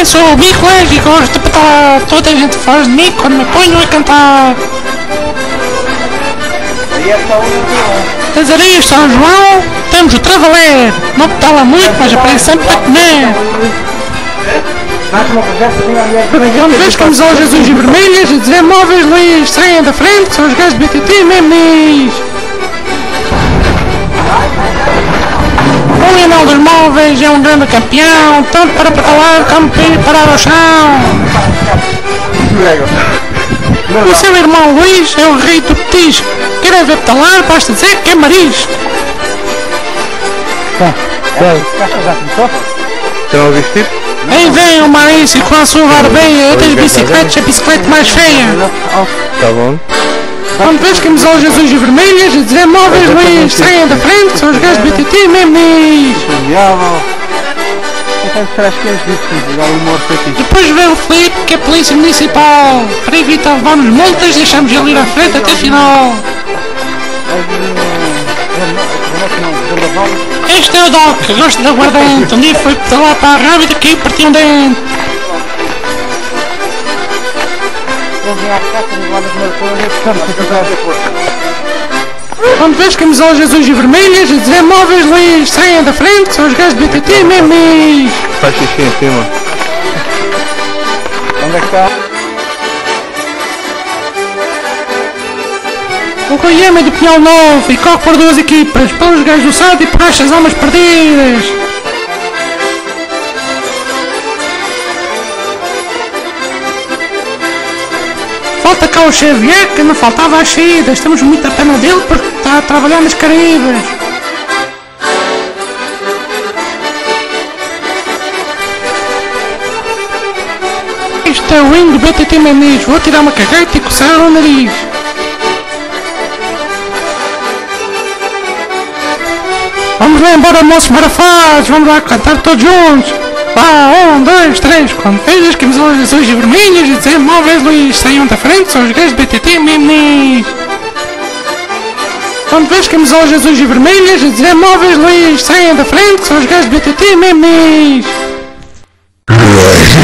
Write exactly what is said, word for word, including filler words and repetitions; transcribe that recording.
também sou o Mico e gosto de pedalar. Toda a gente faz de mim quando me ponho a cantar. Aí é só um Nas areias de São João temos o Travaler. Não pedala muito, mas aparece sempre para comer. Quando vês camisolas azuis e vermelhas a dizer móveis Luís, saem da frente, que são os gajos de B T T mesmo nisso. O Lionel dos Móveis é um grande campeão, tanto para pedalar como para ir parar ao chão. O seu irmão Luís é o rei do petisco. Querem ver pedalar, basta dizer que é marisco. Estão a vestir? Aí vem o Maurício com a sua barbeia, das bicicletas, a bicicleta mais feia. Tá bom. Quando vês camisolas azuis e vermelhas a dizer móveis Luís, saem da frente, que são os gajos de B T T mesmo nisso. Depois vem o Filipe, que é polícia municipal. Para evitar levarmos multas, deixamos ele ir à frente até final. Este é o Doc, gosto de aguardente. Um dia foi pedalar para a rábida e caiu partiu um dente. Quando vês camisolas azuis e vermelhas a dizer móveis Luís, saem da frente, que são os gajos de B T T mesmo nisso. Faz xixi em cima. Onde é que está? O Rui é do Pinhal Novo e corre por duas equipas, pelos gajos do Sado e por as almas perdidas. Falta cá o Xavier, que não faltava às saídas. Temos muita pena dele porque está a trabalhar nas Caraíbas. Este é o hino do B T T Menis. Vou tirar uma cagata e coçar o nariz. Vamos lá embora, moços marafados. Vamos lá cantar todos juntos. Vá, um, dois, três. Quando vejo as camisolas azuis e vermelhas e dizer móveis Luís, saiam da frente, são os gajos de B T T mesmo nisso. Quando vejo camisolas azuis e vermelhas a dizer móveis Luís, saiam da frente, são os gajos de B T T mesmo nisso.